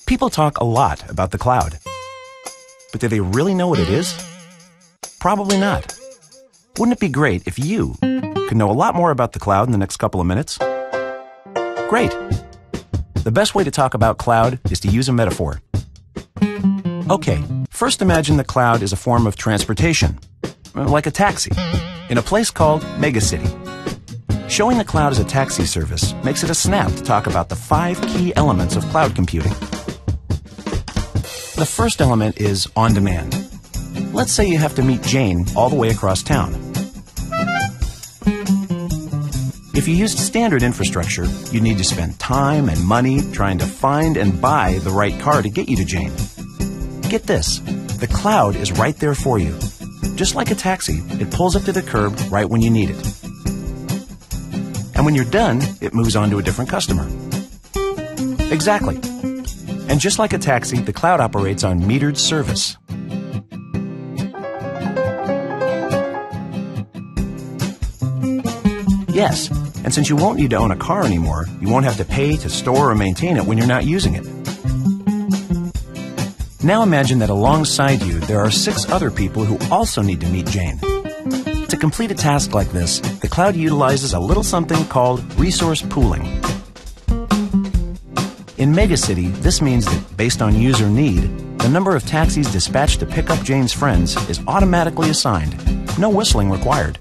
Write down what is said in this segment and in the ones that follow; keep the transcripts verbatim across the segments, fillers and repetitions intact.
People talk a lot about the cloud. But do they really know what it is? Probably not. Wouldn't it be great if you could know a lot more about the cloud in the next couple of minutes? Great. The best way to talk about cloud is to use a metaphor. Okay, first imagine the cloud is a form of transportation, like a taxi, in a place called megacity. Showing the cloud as a taxi service makes it a snap to talk about the five key elements of cloud computing. The first element is on demand. Let's say you have to meet Jane all the way across town. If you used standard infrastructure, you'd need to spend time and money trying to find and buy the right car to get you to Jane. Get this, the cloud is right there for you. Just like a taxi, it pulls up to the curb right when you need it. And when you're done, it moves on to a different customer. Exactly. And just like a taxi, the cloud operates on metered service. Yes, and since you won't need to own a car anymore, you won't have to pay to store or maintain it when you're not using it. Now imagine that alongside you, there are six other people who also need to meet Jane. To complete a task like this, the cloud utilizes a little something called resource pooling. In Megacity, this means that based on user need, the number of taxis dispatched to pick up Jane's friends is automatically assigned. No whistling required.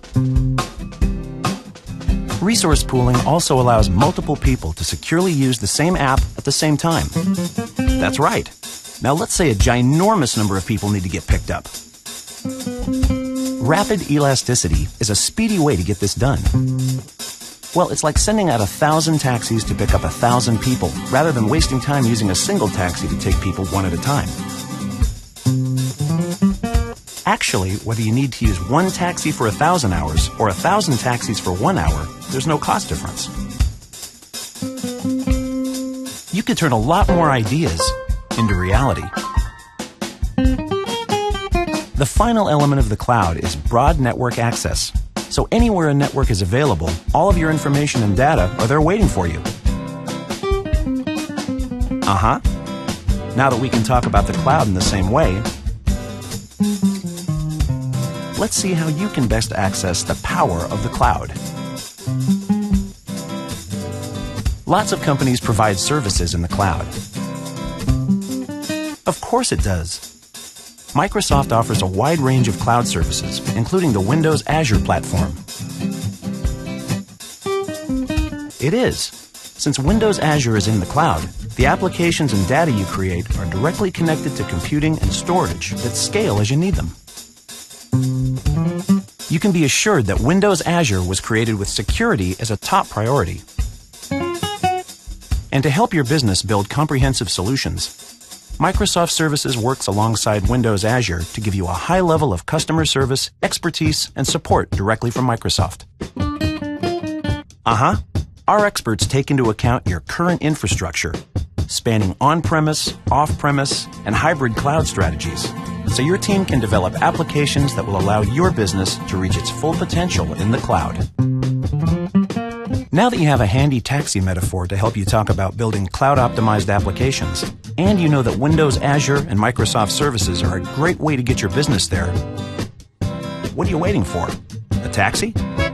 Resource pooling also allows multiple people to securely use the same app at the same time. That's right. Now let's say a ginormous number of people need to get picked up. Rapid elasticity is a speedy way to get this done. Well, it's like sending out a thousand taxis to pick up a thousand people, rather than wasting time using a single taxi to take people one at a time. Actually, whether you need to use one taxi for a thousand hours or a thousand taxis for one hour, there's no cost difference. You could turn a lot more ideas into reality. The final element of the cloud is broad network access. So anywhere a network is available, all of your information and data are there waiting for you. Uh-huh. Now that we can talk about the cloud in the same way, let's see how you can best access the power of the cloud. Lots of companies provide services in the cloud. Of course it does. Microsoft offers a wide range of cloud services, including the Windows Azure platform. It is. Since Windows Azure is in the cloud, the applications and data you create are directly connected to computing and storage that scale as you need them. You can be assured that Windows Azure was created with security as a top priority. And to help your business build comprehensive solutions, Microsoft Services works alongside Windows Azure to give you a high level of customer service, expertise, and support directly from Microsoft. Uh-huh. Our experts take into account your current infrastructure, spanning on-premise, off-premise, and hybrid cloud strategies, so your team can develop applications that will allow your business to reach its full potential in the cloud. Now that you have a handy taxi metaphor to help you talk about building cloud-optimized applications, and you know that Windows Azure and Microsoft Services are a great way to get your business there, what are you waiting for? A taxi?